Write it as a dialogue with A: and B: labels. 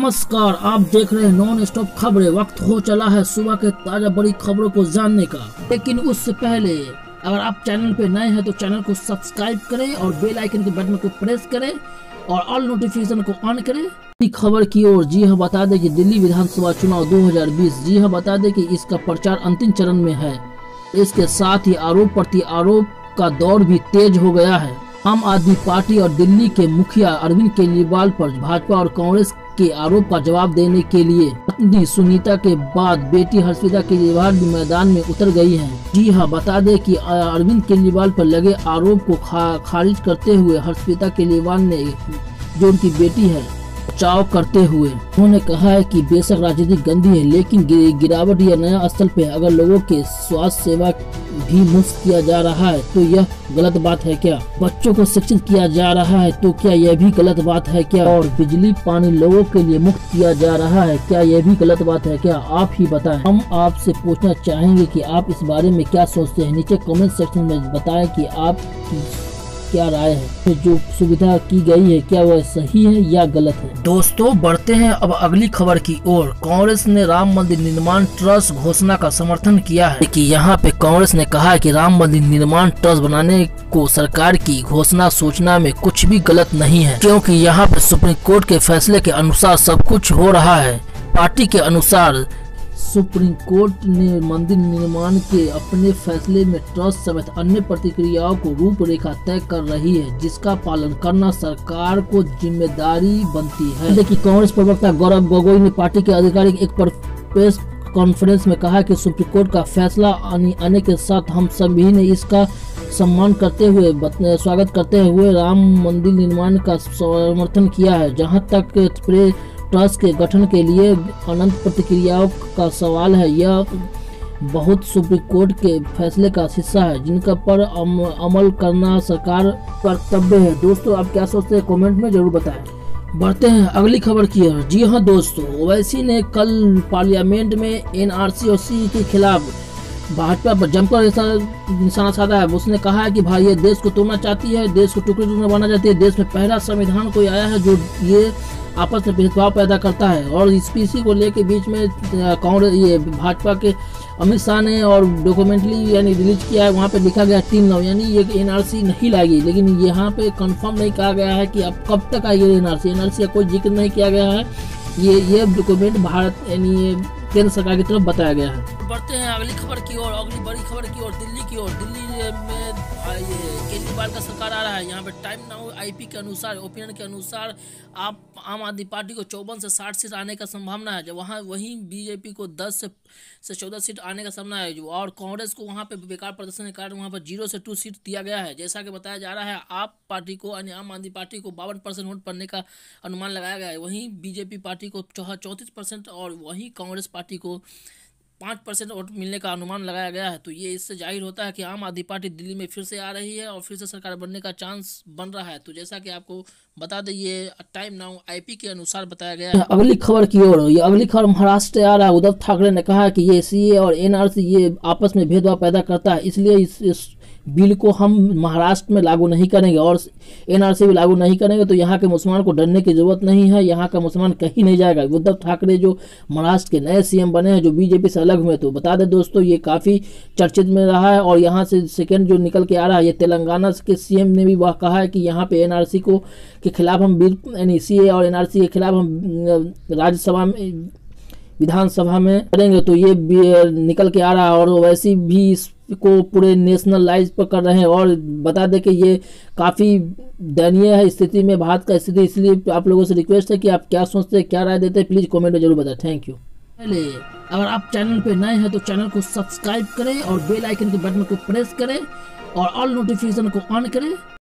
A: नमस्कार, आप देख रहे हैं नॉन स्टॉप खबरें। वक्त हो चला है सुबह के ताजा बड़ी खबरों को जानने का, लेकिन उससे पहले अगर आप चैनल पे नए हैं तो चैनल को सब्सक्राइब करें और बेल आइकन के बटन को प्रेस करें और ऑल नोटिफिकेशन को ऑन करें। खबर की ओर जी हाँ, बता दें कि दिल्ली विधानसभा चुनाव 2020, जी हाँ बता दें कि इसका प्रचार अंतिम चरण में है। इसके साथ ही आरोप प्रति आरोप का दौर भी तेज हो गया है। आम आदमी पार्टी और दिल्ली के मुखिया अरविंद केजरीवाल पर भाजपा और कांग्रेस के आरोप का जवाब देने के लिए पत्नी सुनीता के बाद बेटी हर्षिता केजरीवाल भी मैदान में उतर गई हैं। जी हां, बता दें कि अरविंद केजरीवाल पर लगे आरोप को खारिज करते हुए हर्षिता केजरीवाल ने, जो उनकी बेटी है, बचाव करते हुए उन्होंने कहा है कि बेशक राजनीति गंदी है, लेकिन गिरावट या नया स्थल पे अगर लोगों के स्वास्थ्य सेवा भी मुफ्त किया जा रहा है तो यह गलत बात है क्या? बच्चों को शिक्षित किया जा रहा है तो क्या यह भी गलत बात है क्या? और बिजली पानी लोगों के लिए मुफ्त किया जा रहा है, क्या यह भी गलत बात है क्या? आप ही बताएं। हम आपसे पूछना चाहेंगे कि आप इस बारे में क्या सोचते हैं। नीचे कमेंट सेक्शन में बताएं कि आप क्या राय है। तो जो सुविधा की गई है क्या वह सही है या गलत है? दोस्तों, बढ़ते हैं अब अगली खबर की ओर। कांग्रेस ने राम मंदिर निर्माण ट्रस्ट घोषणा का समर्थन किया है कि यहाँ पे कांग्रेस ने कहा है कि राम मंदिर निर्माण ट्रस्ट बनाने को सरकार की घोषणा सूचना में कुछ भी गलत नहीं है, क्योंकि यहाँ पे सुप्रीम कोर्ट के फैसले के अनुसार सब कुछ हो रहा है। पार्टी के अनुसार सुप्रीम कोर्ट ने मंदिर निर्माण के अपने फैसले में ट्रस्ट समेत अन्य प्रक्रियाओं को रूपरेखा तय कर रही है, जिसका पालन करना सरकार को जिम्मेदारी बनती है। देखिए, कांग्रेस प्रवक्ता गौरव गोगोई ने पार्टी के आधिकारिक एक प्रेस कॉन्फ्रेंस में कहा कि सुप्रीम कोर्ट का फैसला आने के साथ हम सभी ने इसका सम्मान करते हुए स्वागत करते हुए राम मंदिर निर्माण का समर्थन किया है। जहाँ तक ट्रस्ट के गठन के लिए अनंत प्रक्रियाओं का सवाल है, यह बहुत सुप्रीम कोर्ट के फैसले का हिस्सा है, जिनका पर अमल करना सरकार कर्तव्य है। दोस्तों, आप क्या सोचते हैं कमेंट में जरूर बताएं। बढ़ते हैं अगली खबर की ओर। जी हाँ दोस्तों, ओवैसी ने कल पार्लियामेंट में एनआरसी और सी के खिलाफ भाजपा पर जमकर ऐसा निशाना साधा है। उसने कहा है कि भाई ये देश को तोड़ना चाहती है, देश को टुकड़े टुकड़े बनाना चाहती है। देश में पहला संविधान कोई आया है जो ये आपस में भेदभाव पैदा करता है, और इसी को लेके बीच में कांग्रेस ये भाजपा के अमित शाह ने और डॉक्यूमेंट्री यानी रिलीज किया है। वहाँ पे लिखा गया 3 नौ, यानी ये एनआरसी नहीं लाएगी, लेकिन यहाँ पे कंफर्म नहीं कहा गया है कि अब कब तक आएगी एनआरसी का कोई जिक्र नहीं किया गया है। ये डॉक्यूमेंट भारत यानी केंद्र सरकार की तरफ बताया गया है। बढ़ते हैं अगली खबर की ओर, अगली बड़ी खबर की ओर, दिल्ली की ओर। दिल्ली में ये केजरीवाल का सरकार आ रहा है। यहाँ पे टाइम नाउ आईपी के अनुसार, ओपिनियन के अनुसार आप आम आदमी पार्टी को 54 से 60 सीट आने का संभावना है, जब वहीं बीजेपी को 10 से 14 सीट आने का संभावना है, और कांग्रेस को वहाँ पे बेकार प्रदर्शन के कारण वहाँ पर 0 से 2 सीट दिया गया है। जैसा कि बताया जा रहा है, आप पार्टी को यानी आम आदमी पार्टी को 52% वोट पड़ने का अनुमान लगाया गया है। वहीं बीजेपी पार्टी को 34% और वहीं कांग्रेस पार्टी को 5% वोट मिलने का अनुमान लगाया गया है। तो ये इससे जाहिर होता है कि आम आदमी पार्टी दिल्ली में फिर से आ रही है और फिर से सरकार बनने का चांस बन रहा है। तो जैसा कि आपको बता दें, ये टाइम नाउ आईपी के अनुसार बताया गया है। अगली खबर की ओर, ये अगली खबर महाराष्ट्र से आ रहा है। उद्धव ठाकरे ने कहा है कि ये सीए और एनआरसी ये आपस में भेदभाव पैदा करता है, इसलिए इस बिल को हम महाराष्ट्र में लागू नहीं करेंगे और एनआरसी भी लागू नहीं करेंगे। तो यहाँ के मुसलमान को डरने की जरूरत नहीं है, यहाँ का मुसलमान कहीं नहीं जाएगा। उद्धव ठाकरे जो महाराष्ट्र के नए सीएम बने हैं, जो बीजेपी से अलग हुए, तो बता दें दोस्तों, ये काफ़ी चर्चित में रहा है। और यहाँ से सेकेंड जो निकल के आ रहा है, ये तेलंगाना के सीएम ने भी वह कहा है कि यहाँ पे एनआरसी के खिलाफ हम बिल यानी सीए और एनआरसी के खिलाफ हम राज्यसभा में विधानसभा में करेंगे। तो ये निकल के आ रहा है, और वैसे भी इसको पूरे नेशनलाइज पर कर रहे हैं। और बता दें कि ये काफ़ी दयनीय है स्थिति में भारत का स्थिति, इसलिए आप लोगों से रिक्वेस्ट है कि आप क्या सोचते हैं, क्या राय देते हैं, प्लीज़ कमेंट में जरूर बताएं। Thank you. पहले अगर आप चैनल पे नए हैं तो चैनल को सब्सक्राइब करें और बेल आइकन के बटन को प्रेस करें और ऑल नोटिफिकेशन को ऑन करें।